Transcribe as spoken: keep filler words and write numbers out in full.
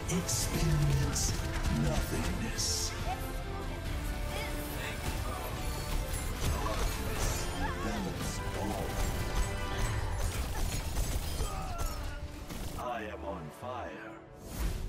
Experience nothingness. Balance all. I am on fire.